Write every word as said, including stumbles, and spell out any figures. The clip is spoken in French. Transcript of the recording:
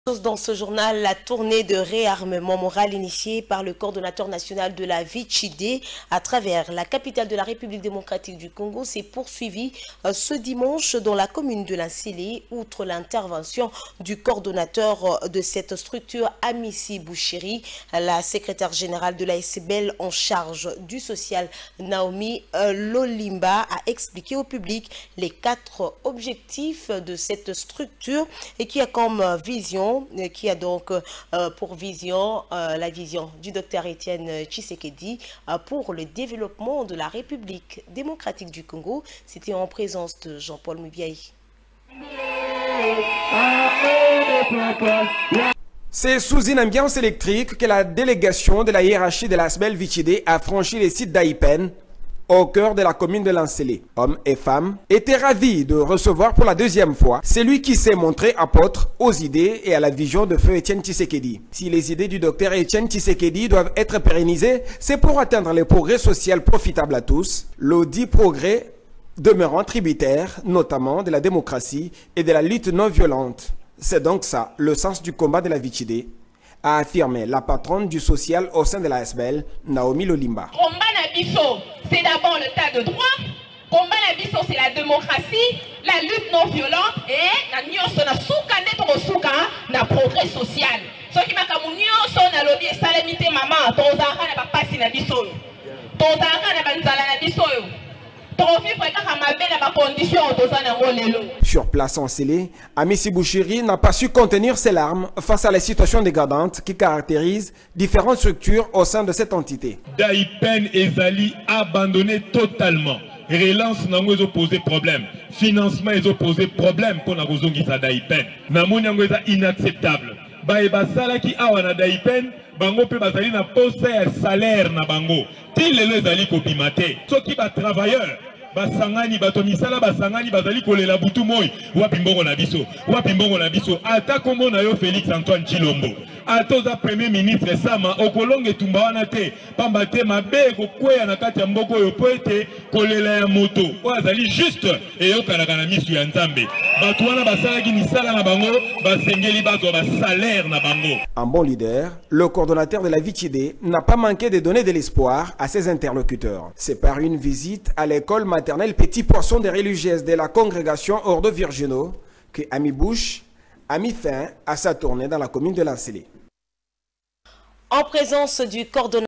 Dans ce journal, la tournée de réarmement moral initiée par le coordonnateur national de la Vichidé à travers la capitale de la République démocratique du Congo s'est poursuivie ce dimanche dans la commune de Lansele, outre l'intervention du coordonnateur de cette structure, Amissi Bouchiri. La secrétaire générale de la S B L en charge du social, Naomi Lolimba, a expliqué au public les quatre objectifs de cette structure et qui a comme vision qui a donc euh, pour vision euh, la vision du docteur Étienne Tshisekedi euh, pour le développement de la République démocratique du Congo. C'était en présence de Jean-Paul Mubiaï. C'est sous une ambiance électrique que la délégation de la hiérarchie de la S B L Vichidé a franchi les sites d'Aïpen, au cœur de la commune de Lansele. Hommes et femmes étaient ravis de recevoir pour la deuxième fois celui qui s'est montré apôtre aux idées et à la vision de feu Étienne Tshisekedi. Si les idées du docteur Étienne Tshisekedi doivent être pérennisées, c'est pour atteindre les progrès sociaux profitables à tous, l'audit progrès demeurant tributaire, notamment de la démocratie et de la lutte non violente. C'est donc ça, le sens du combat de la Vichidé, a affirmé la patronne du social au sein de la S B L, Naomi Lolimba. C'est d'abord le tas de droit. Combat la biso, c'est la démocratie, la lutte non violente et la nyonso na souka neto souka na progrès social. Ce qui m'a comme nyonso na lobby et salamité maman, ton zara na pas passer na biso. Ton zara na banzala na biso. Sur place en Lansele, Amissi Bouchiri n'a pas su contenir ses larmes face à la situation dégradante qui caractérise différentes structures au sein de cette entité. Daipen et Zali abandonné totalement. Relance n'a pas posé problème. Financement ils ont posé problème pour la raison qui Daipen. Namoni est inacceptable. Baeba sala qui awana Daipen. Bango pe bazali na poste ya salaire na bango. Ti lelo ezali kopimate. Soki ba travailleur basangani bato misala basangani bazali kolela butu moi wapi mbongo na biso wapi mbongo na biso ata kombo na yo Félix Antoine Tshilombo atoza premier ministre sama okolonge tumba wana te pamba te mabe kokweya na kati ya mboko oyo po ete kolela ya moto oyo azali juste eyokanaka na misu ya nzambe bato wana basalaki misala na bango basengeli bazwa basalaire na bango. Un bon leader, le coordonnateur de la Vichidé n'a pas manqué de donner de l'espoir à ses interlocuteurs. C'est par une visite à l'école maternelle Petit Poisson des religieuses de la congrégation Ordo Virginaux que Ami Bouche a mis fin à sa tournée dans la commune de Lansele. En présence du coordonnateur